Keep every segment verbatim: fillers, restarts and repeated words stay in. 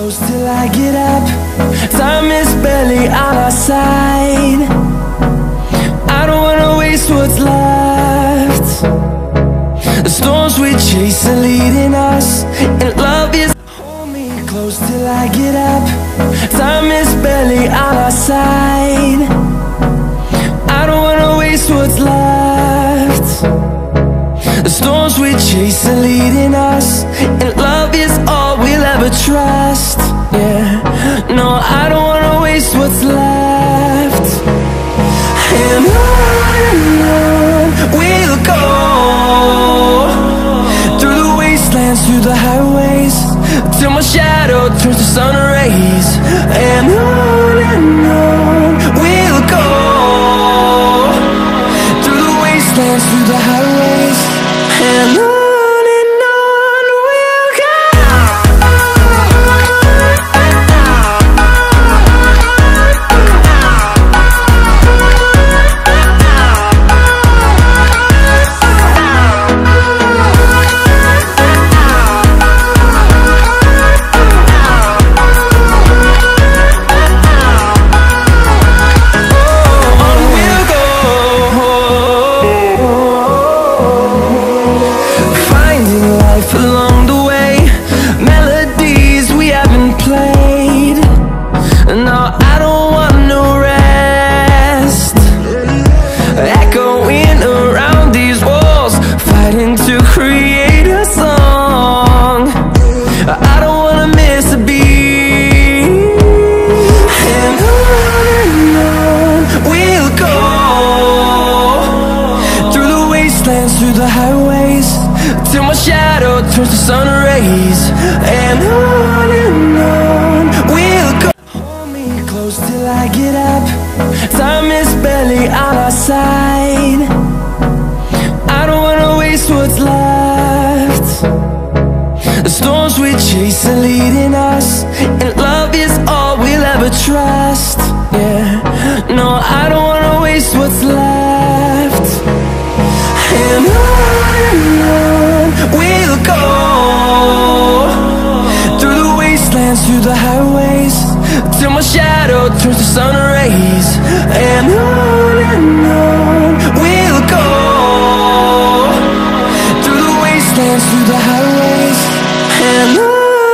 close till I get up. Time is barely on our side. I don't wanna waste what's left. The storms we chase are leading us, and love is. Hold me close till I get up. Time is barely on our side. I don't wanna waste what's left. The storms we chase are leading us, and love is all we'll ever trust. Yeah, no, I don't wanna waste what's left. And on and on we'll go, through the wastelands, through the highways, till my shadow turns to sun rays. And on and on we'll go, through the wastelands, through the highways, and on. Through the highways, till my shadow turns to sun rays. And on and on we'll go. Hold me close till I get up. Time is barely on our side. I don't wanna waste what's left. The storms we chase are leading us, and love is all we'll ever trust. Yeah, no, I don't wanna waste what's left. And on and on we'll go, through the wastelands, through the highways, till my shadow turns to sun rays. And on and on we'll go, through the wastelands, through the highways, and on.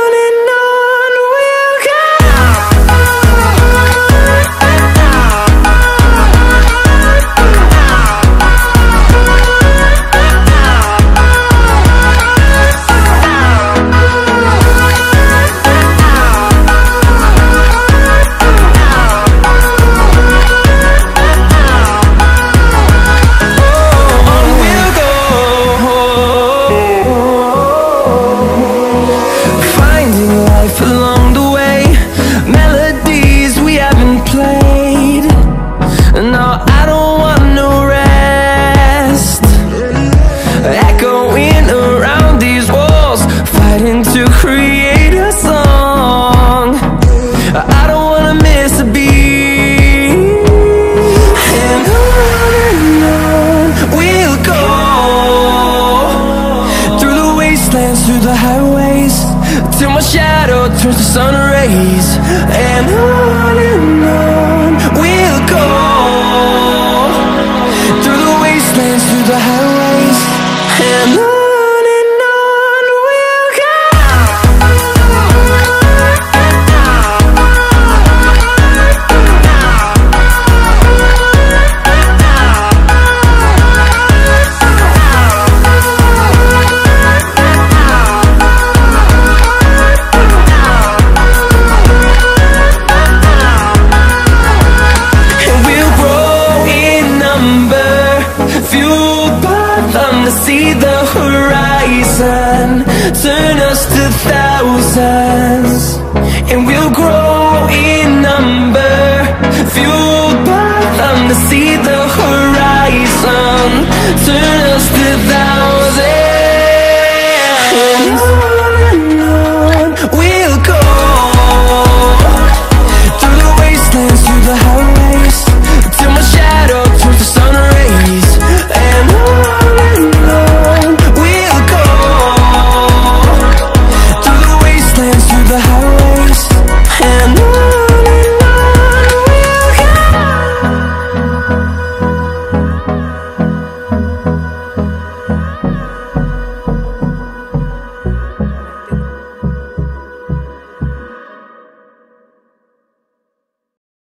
Through the highways, till my shadow turns to sun rays. And on and on we'll go, through the wastelands, through the highways, and on. See the horizon turn us to thousands, and we'll grow